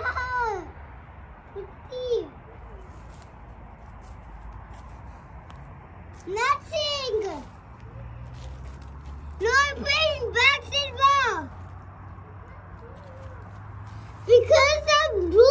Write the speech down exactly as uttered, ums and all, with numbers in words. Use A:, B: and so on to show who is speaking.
A: No. See. Nothing. No, I'm playing basketball. Because I'm